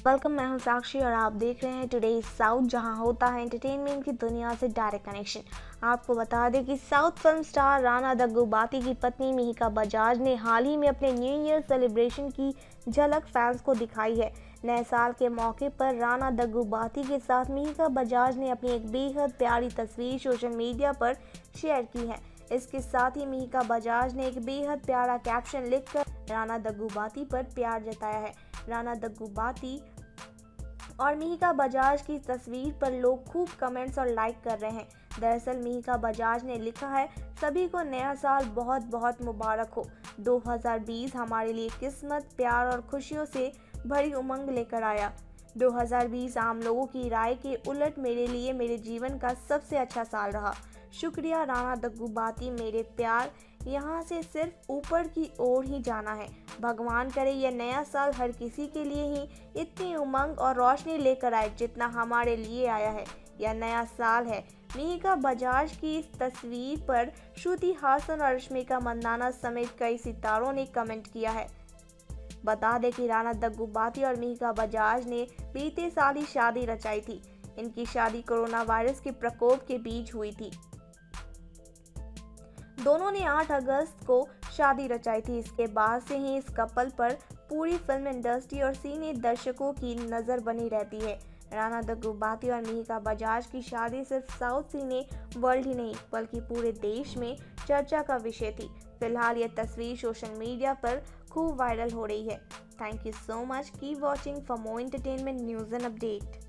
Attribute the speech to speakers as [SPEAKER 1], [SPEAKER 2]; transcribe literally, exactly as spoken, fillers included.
[SPEAKER 1] Welcome, मैं हूं साक्षी और आप देख रहे हैं टुडे साउथ, जहां होता है एंटरटेनमेंट की दुनिया से डायरेक्ट कनेक्शन। आपको बता दें कि south film star Rana Daggubati की पत्नी मिहिका बजाज ने हाल ही में अपने न्यू ईयर सेलिब्रेशन की झलक फैंस को दिखाई है। नए साल के मौके पर राणा दग्गुबाती के साथ मिहिका बजाज ने अपनी एक बेहद प्यारी तस्वीर सोशल मीडिया पर शेयर की है। इसके साथ ही मिहिका बजाज ने एक बेहद प्यारा कैप्शन लिखकर राणा दग्गुबाती पर प्यार जताया है। राणा दग्गुबाती और मिहिका बजाज की तस्वीर पर लोग खूब कमेंट्स और लाइक कर रहे हैं। दरअसल मिहिका बजाज ने लिखा है, सभी को नया साल बहुत बहुत मुबारक हो। दो हज़ार बीस हमारे लिए किस्मत, प्यार और खुशियों से भरी उमंग लेकर आया। दो हज़ार बीस आम लोगों की राय के उलट मेरे लिए मेरे जीवन का सबसे अच्छा साल रहा। शुक्रिया राणा दग्गुबाती, मेरे प्यार यहाँ से सिर्फ ऊपर की ओर ही जाना है। भगवान करे यह नया साल हर किसी के लिए ही इतनी उमंग और रोशनी लेकर आए जितना हमारे लिए आया है। यह नया साल है। मिहिका बजाज की इस तस्वीर पर श्रुति हासन और रश्मिका मंदाना समेत कई सितारों ने कमेंट किया है। बता दें कि राणा दग्गुबाती और मिहिका बजाज ने बीते साल ही शादी रचाई थी। इनकी शादी कोरोना वायरस के प्रकोप के बीच हुई थी। दोनों ने आठ अगस्त को शादी रचाई थी। इसके बाद से ही इस कपल पर पूरी फिल्म इंडस्ट्री और सिने दर्शकों की नज़र बनी रहती है। राणा दग्गुबाती और मिहिका बजाज की शादी सिर्फ साउथ सिने वर्ल्ड ही नहीं बल्कि पूरे देश में चर्चा का विषय थी। फिलहाल यह तस्वीर सोशल मीडिया पर खूब वायरल हो रही है। Thank you so much, keep watching for more entertainment news and update.